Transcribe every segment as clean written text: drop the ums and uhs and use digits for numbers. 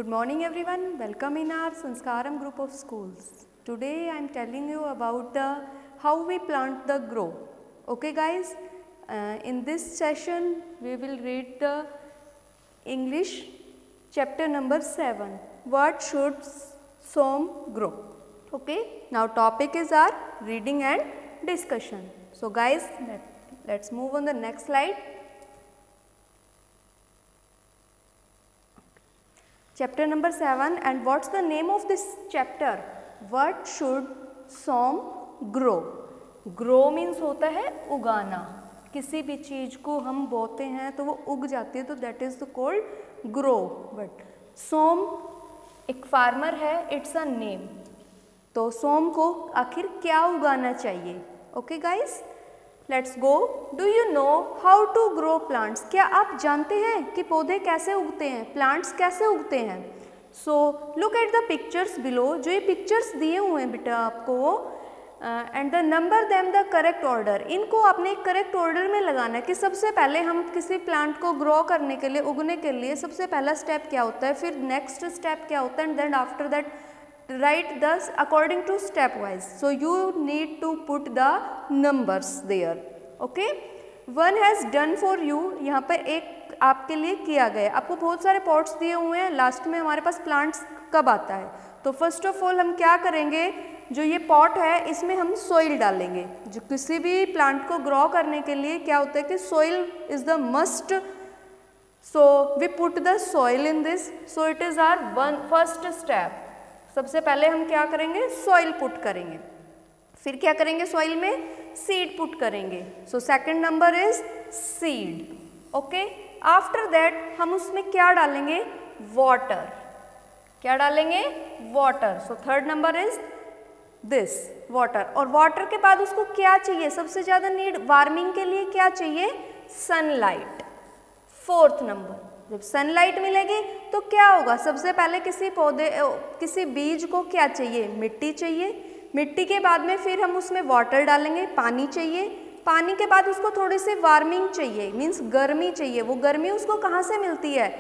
morning everyone, welcome in our Sanskaram group of schools. Today I am telling you about how we plant the grow. Okay guys, in this session we will read the English chapter number 7, what should Som grow. Okay, now topic is our reading and discussion. So guys, let's move on the next slide. Chapter number 7, and what's the name of this chapter? What should Som grow? Grow means होता है उगाना. किसी भी चीज को हम बोते हैं तो वो उग जाती है, तो that is called grow. But Som एक फार्मर है, it's a name. तो सोम को आखिर क्या उगाना चाहिए? Okay guys, let's go. Do you know how to grow plants? क्या आप जानते हैं कि पौधे कैसे उगते हैं, प्लांट्स कैसे उगते हैं? So look at the pictures below. जो ये पिक्चर्स दिए हुए हैं बेटा आपको, and the number them the correct order. इनको आपने एक करेक्ट ऑर्डर में लगाना है कि सबसे पहले हम किसी प्लांट को ग्रो करने के लिए, उगने के लिए सबसे पहला स्टेप क्या होता है, फिर नेक्स्ट स्टेप क्या होता है, and then after that write this according to step wise. So you need to put the numbers there. Okay, one has done for you. यहाँ पर एक आपके लिए किया गया. आपको बहुत सारे पॉट्स दिए हुए हैं. लास्ट में हमारे पास प्लांट्स कब आता है, तो फर्स्ट ऑफ ऑल हम क्या करेंगे, जो ये पॉट है इसमें हम सोइल डालेंगे. जो किसी भी प्लांट को ग्रो करने के लिए क्या होता है कि soil is the must. So we put the soil in this. So it is our first step. सबसे पहले हम क्या करेंगे, सॉइल पुट करेंगे. फिर क्या करेंगे, सॉइल में सीड पुट करेंगे. So second number is seed. Okay, after that हम उसमें क्या डालेंगे, वाटर. क्या डालेंगे, water. So third number is this water. और वाटर के बाद उसको क्या चाहिए, सबसे ज़्यादा नीड वार्मिंग के लिए क्या चाहिए, सनलाइट. फोर्थ नंबर, जब सनलाइट मिलेगी तो क्या होगा, सबसे पहले किसी बीज को क्या चाहिए, मिट्टी चाहिए. मिट्टी के बाद में फिर हम उसमें वाटर डालेंगे, पानी चाहिए. पानी के बाद उसको थोड़ी सी वार्मिंग चाहिए, मीन्स गर्मी चाहिए. वो गर्मी उसको कहाँ से मिलती है,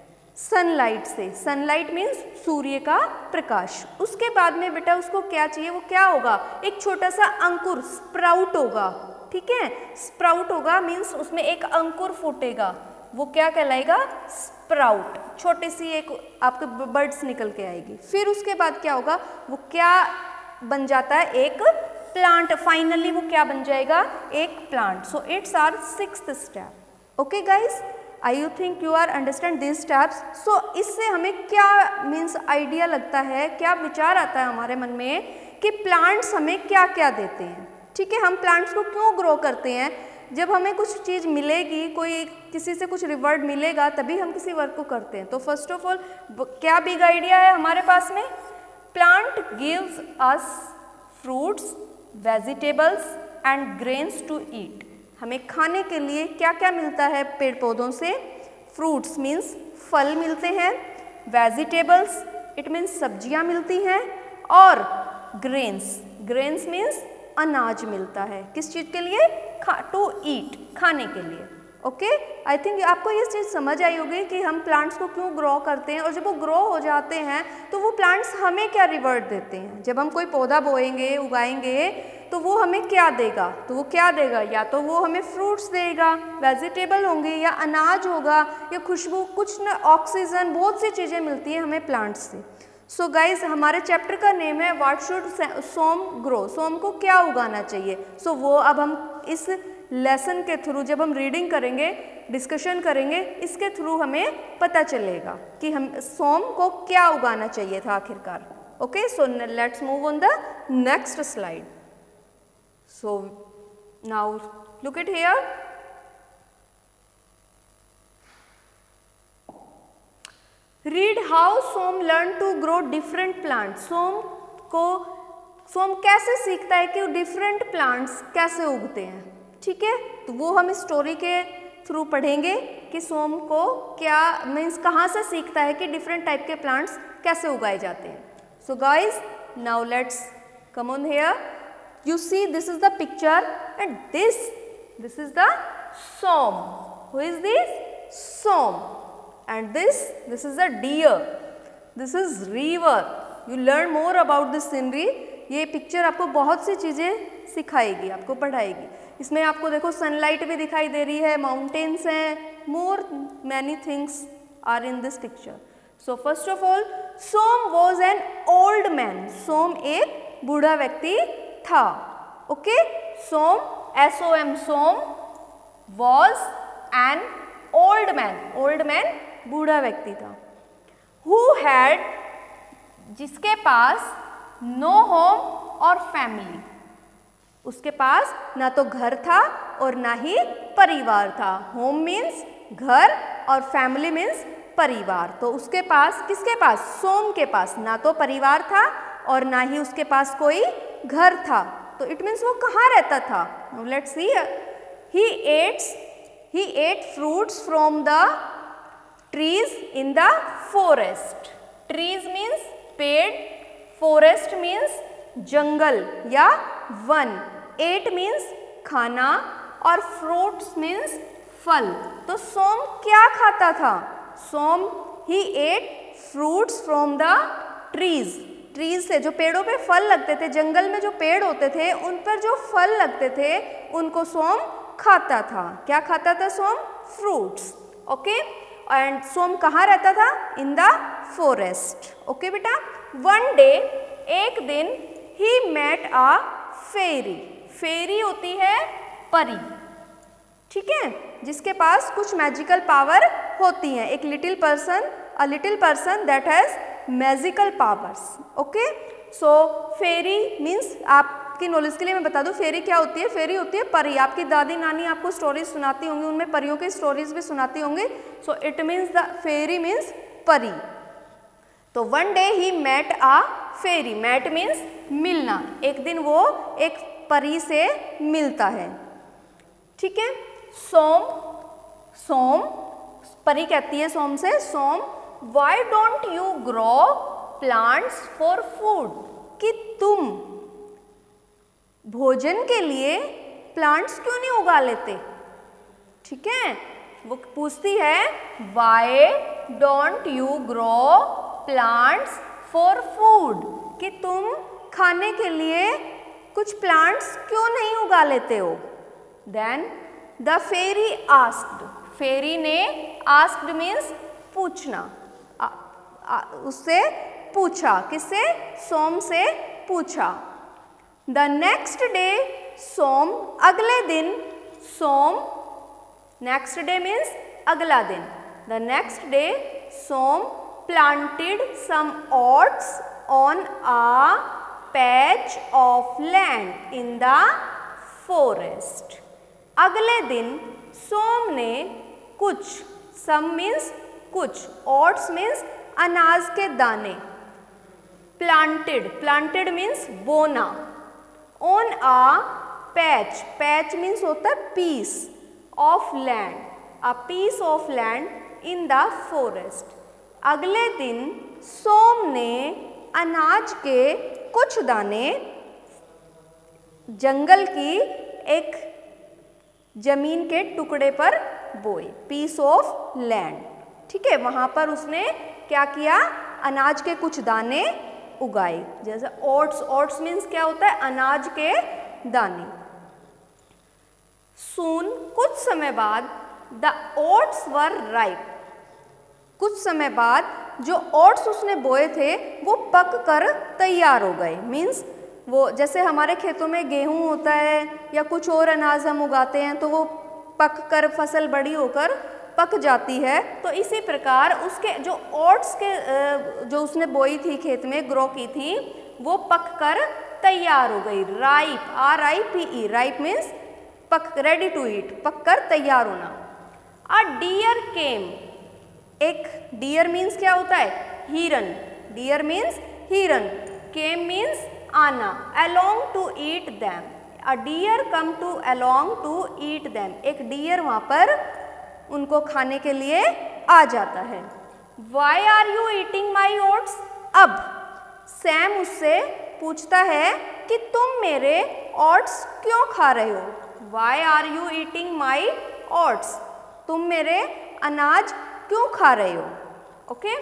सनलाइट से. सनलाइट मीन्स सूर्य का प्रकाश. उसके बाद में बेटा उसको क्या चाहिए, वो क्या होगा, एक छोटा सा अंकुर, स्प्राउट होगा. ठीक है, स्प्राउट होगा मीन्स उसमें एक अंकुर फूटेगा, वो क्या कहलाएगा, स्प्राउट. छोटी सी एक आपके बर्ड्स निकल के आएगी. फिर उसके बाद क्या होगा, वो क्या बन जाता है, एक प्लांट. फाइनली वो क्या बन जाएगा, एक plant. So it's our sixth step. Okay guys, I you think you are understand this steps. So इससे हमें क्या मीन्स आइडिया लगता है, क्या विचार आता है हमारे मन में कि प्लांट्स हमें क्या क्या देते हैं. ठीक है, हम प्लांट्स को क्यों ग्रो करते हैं, जब हमें कुछ चीज़ मिलेगी, कोई किसी से कुछ रिवॉर्ड मिलेगा तभी हम किसी वर्क को करते हैं. तो फर्स्ट ऑफ ऑल क्या बिग आइडिया है हमारे पास में, plant gives us fruits, vegetables and grains to eat. हमें खाने के लिए क्या क्या मिलता है पेड़ पौधों से, फ्रूट्स मीन्स फल मिलते हैं, वेजिटेबल्स इट मीन्स सब्जियां मिलती हैं, और ग्रेन्स, ग्रेन्स मीन्स अनाज मिलता है. किस चीज़ के लिए, टू ईट, खाने के लिए. ओके, आई थिंक आपको ये चीज़ समझ आई होगी कि हम प्लांट्स को क्यों ग्रो करते हैं, और जब वो ग्रो हो जाते हैं तो वो प्लांट्स हमें क्या रिवॉर्ड देते हैं. जब हम कोई पौधा बोएंगे, उगाएंगे, तो वो हमें क्या देगा, तो वो क्या देगा, या तो वो हमें फ्रूट्स देगा, वेजिटेबल होंगे, या अनाज होगा, या खुशबू, कुछ न ऑक्सीजन, बहुत सी चीज़ें मिलती हैं हमें प्लांट्स से. सो गाइज, हमारे चैप्टर का नेम है what should Som grow. Som को क्या उगाना चाहिए. सो वो अब हम इस लेसन के थ्रू, जब हम रीडिंग करेंगे, डिस्कशन करेंगे, इसके थ्रू हमें पता चलेगा कि हम सोम को क्या उगाना चाहिए था आखिरकार. Okay, so let's move on the next slide. So now look it here. Read how Som learn to grow different plants. Som कैसे सीखता है कि डिफरेंट प्लांट्स कैसे उगते हैं. ठीक है, तो वो हम स्टोरी के थ्रू पढ़ेंगे कि सोम को क्या मीन्स कहाँ से सीखता है कि डिफरेंट टाइप के प्लांट्स कैसे उगाए जाते हैं. So guys, now let's come on here. You see this is the picture and this is the Som. Who is this, Som. And this is a deer. This is river. You learn more about this scenery. ये picture आपको बहुत सी चीज़ें सिखाएगी, आपको पढ़ाएगी। इसमें आपको देखो sunlight भी दिखाई दे रही है, माउंटेन्स हैं, more many things are in this picture. So first of all, Som was an old man. Som एक बूढ़ा व्यक्ति था। Okay, Som SOM, Som was an old man. Old man बूढ़ा व्यक्ति था। हु हैड, जिसके पास नो होम और फैमिली, उसके पास ना तो घर था और ना ही परिवार था। होम मीन्स घर और फैमिली मीन्स परिवार। तो उसके पास, किसके पास? सोम के पास ना तो परिवार था और ना ही उसके पास कोई घर था। तो इट मीन्स वो कहाँ रहता था? Let's see. he ate fruits from the trees in the forest. Trees means पेड़, forest means जंगल या वन, ate means खाना और fruits means फल। तो सोम क्या खाता था? Som he ate fruits from the trees. Trees से, जो पेड़ों पे फल लगते थे, जंगल में जो पेड़ होते थे उन पर जो फल लगते थे उनको सोम खाता था। क्या खाता था Som? Fruits. Okay, and Som कहाँ रहता था? In the forest. ओके बेटा। वन डे, एक दिन, ही मेट अ फेरी। फेरी होती है परी, ठीक है, जिसके पास कुछ मैजिकल पावर होती हैं। एक little person that has magical powers. Okay, so fairy means, आपकी नॉलेज के लिए मैं बता दूं फेरी क्या होती है। फेरी होती है परी। आपकी दादी नानी आपको स्टोरीज सुनाती होंगी, उनमें परियों की स्टोरीज भी सुनाती होंगी। So it means the fairy means परी। तो one day he met a fairy. Met means मिलना। एक दिन वो एक परी से मिलता है, ठीक है। सोम परी कहती है सोम से, सोम Why don't you grow plants for food? कि तुम भोजन के लिए प्लांट्स क्यों नहीं उगा लेते? ठीक है, वो पूछती है Why don't you grow plants for food? कि तुम खाने के लिए कुछ प्लांट्स क्यों नहीं उगा लेते हो? Then the fairy asked. फेरी ने, asked means पूछना, उससे पूछा। किससे? सोम से पूछा। द नेक्स्ट डे, सोम, अगले दिन, सोम, नेक्स्ट डे मीन्स अगला दिन। The next day Som planted some oats on a patch of land in the forest. अगले दिन सोम ने कुछ, सम मीन्स कुछ, ओट्स मीन्स अनाज के दाने, planted means on, a a patch, means मीन्स होता है piece of land, a piece of land in the forest. अगले दिन सोम ने अनाज के कुछ दाने जंगल की एक जमीन के टुकड़े पर बोए, पीस ऑफ लैंड, ठीक है। वहां पर उसने क्या किया? अनाज के कुछ दाने उगाए, जैसे ओट्स। ओट्स मीन्स क्या होता है? अनाज के दाने। सून, कुछ समय बाद, द ओट्स वर राइप। कुछ समय बाद जो ओट्स उसने बोए थे वो पक कर तैयार हो गए। मीन्स वो, जैसे हमारे खेतों में गेहूं होता है या कुछ और अनाज हम उगाते हैं तो वो पक कर, फसल बड़ी होकर पक जाती है, तो इसी प्रकार उसके जो ओट्स के जो उसने बोई थी, खेत में ग्रो की थी, वो पक कर तैयार हो गई। राइप, RIPE, राइप मीन्स पक, रेडी टू ईट, पक कर तैयार होना। अ डियर केम, एक डियर मीन्स क्या होता है? हिरन। डियर मीन्स हिरन, केम मीन्स आना, along to eat them. A deer come to along to eat them. एक डियर वहाँ पर उनको खाने के लिए आ जाता है। Why are you eating my oats? अब सैम उससे पूछता है कि तुम मेरे ओट्स क्यों खा रहे हो? Why are you eating my oats? तुम मेरे अनाज क्यों खा रहे हो? Okay,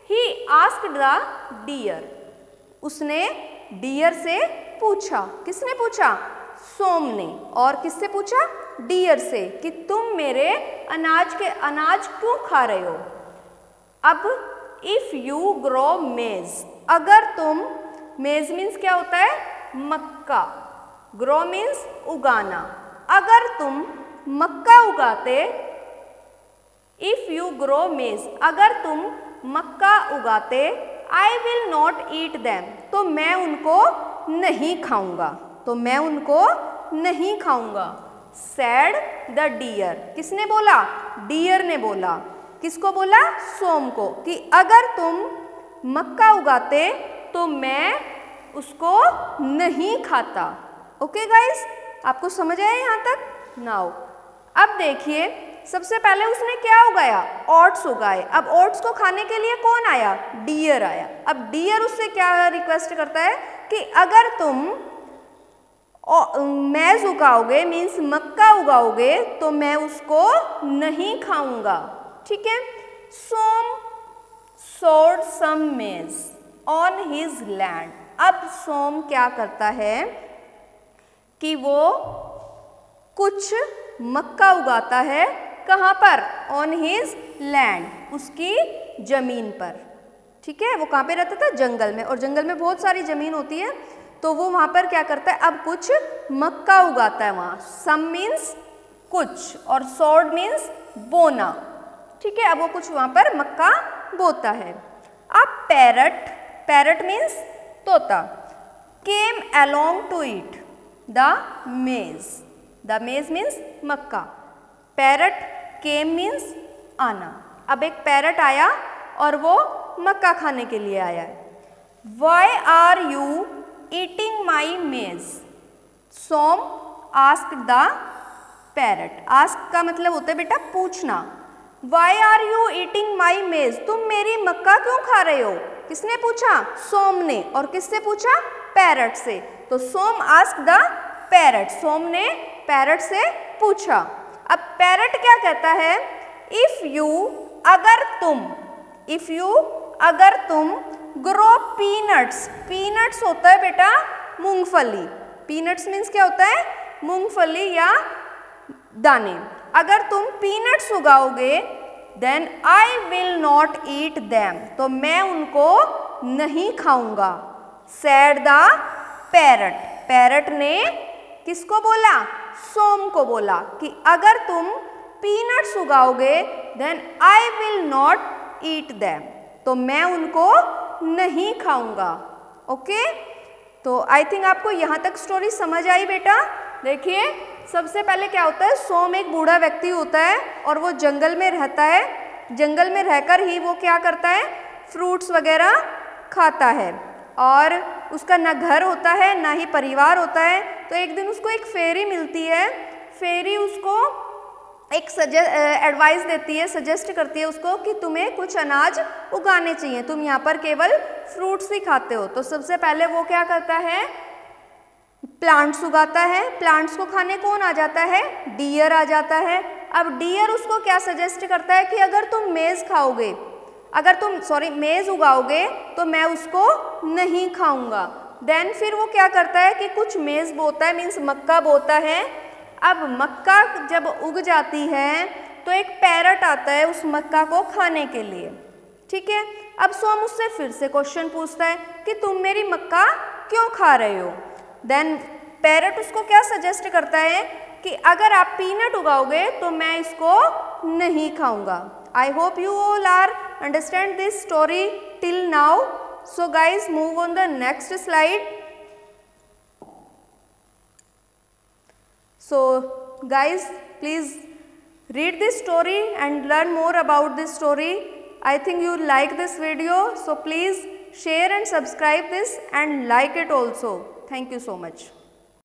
he asked the deer, उसने डियर से पूछा। किसने पूछा? सोम ने। और किससे पूछा? डियर से, कि तुम मेरे अनाज क्यों खा रहे हो। अब इफ यू ग्रो मेज, अगर तुम, मेज मीन्स क्या होता है? मक्का, ग्रो मीन्स उगाना, अगर तुम मक्का उगाते, इफ यू ग्रो मेज, अगर तुम मक्का उगाते, I will not eat them, तो मैं उनको नहीं खाऊंगा, तो मैं उनको नहीं खाऊंगा। सैड द डियर, किसने बोला? डियर ने बोला। किसको बोला? सोम को, कि अगर तुम मक्का उगाते तो मैं उसको नहीं खाता। ओके गाइस, आपको समझ आया यहाँ तक? नाउ अब देखिए, सबसे पहले उसने क्या उगाया? ओट्स उगाए। अब ओट्स को खाने के लिए कौन आया? डियर आया। अब डियर उससे क्या रिक्वेस्ट करता है कि अगर तुम मैज उगाओगे, मीन्स मक्का उगाओगे, तो मैं उसको नहीं खाऊंगा। ठीक है। सोम सोड सम मेज ऑन हिज लैंड, अब सोम क्या करता है कि वो कुछ मक्का उगाता है। कहाँ पर? ऑन हिज लैंड, उसकी जमीन पर। ठीक है, वो कहाँ पे रहता था? जंगल में, और जंगल में बहुत सारी जमीन होती है, तो वो वहाँ पर क्या करता है? अब कुछ मक्का उगाता है वहाँ। सम मीन्स कुछ, और सोड मीन्स बोना। ठीक है, अब वो कुछ वहाँ पर मक्का बोता है। अब पैरट, पैरट मीन्स तोता, came along to eat the maize, the maize means मक्का, पैरट केम मीन्स आना। अब एक पैरट आया और वो मक्का खाने के लिए आया है। Why are you eating my maize, Som asked the parrot. Ask का मतलब होता है बेटा पूछना। Why are you eating my maize, तुम मेरी मक्का क्यों खा रहे हो? किसने पूछा? सोम ने। और किससे पूछा? पैरट से। तो Som ask the parrot, Som ने पैरट से पूछा। अब पैरट क्या कहता है? इफ यू, अगर तुम, इफ यू अगर तुम ग्रो पीनट्स, पीनट्स होता है बेटा मूंगफली, पीनट्स मीन्स क्या होता है? मूंगफली या दाने। अगर तुम पीनट्स उगाओगे, then I will not eat them, तो मैं उनको नहीं खाऊंगा। सैड द पैरट, पैरट ने किसको बोला? सोम को बोला कि अगर तुम पीनट्स उगाओगे, then I will not eat them, तो मैं उनको नहीं खाऊंगा। ओके, तो आई थिंक आपको यहाँ तक स्टोरी समझ आई बेटा। देखिए, सबसे पहले क्या होता है? सोम एक बूढ़ा व्यक्ति होता है और वो जंगल में रहता है। जंगल में रहकर ही वो क्या करता है? फ्रूट्स वगैरह खाता है, और उसका ना घर होता है ना ही परिवार होता है। तो एक दिन उसको एक फेरी मिलती है। फेरी उसको एक एडवाइस देती है, सजेस्ट करती है उसको कि तुम्हें कुछ अनाज उगाने चाहिए, तुम यहाँ पर केवल फ्रूट्स ही खाते हो। तो सबसे पहले वो क्या करता है? प्लांट्स उगाता है। प्लांट्स को खाने कौन आ जाता है? डियर आ जाता है। अब डियर उसको क्या सजेस्ट करता है कि अगर तुम मेज खाओगे, अगर तुम मेज उगाओगे, तो मैं उसको नहीं खाऊंगा। देन फिर वो क्या करता है कि कुछ मेज बोता है, मीन्स मक्का बोता है। अब मक्का जब उग जाती है तो एक पैरट आता है उस मक्का को खाने के लिए। ठीक है, अब सोम उससे फिर से क्वेश्चन पूछता है कि तुम मेरी मक्का क्यों खा रहे हो? देन पैरट उसको क्या सजेस्ट करता है कि अगर आप पीनट उगाओगे तो मैं इसको नहीं खाऊंगा। I hope you all are understand this story till now. So guys, move on the next slide. So guys, please read this story and learn more about this story. I think you like this video, so please share and subscribe this and like it also. Thank you so much.